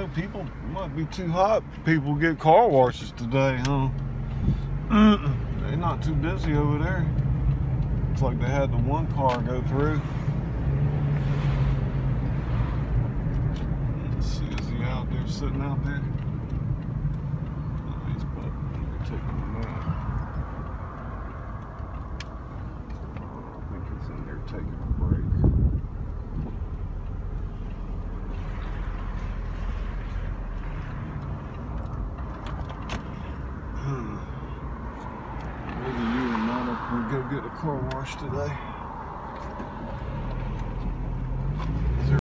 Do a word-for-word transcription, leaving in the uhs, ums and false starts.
know, people it might be too hot for people to get car washes today, huh? They're not too busy over there. Looks like they had the one car go through. Let's see, is he out there sitting out there? No, he's probably taking a nap. I think he's in there taking a break. Maybe you and Mama can go get a car wash today.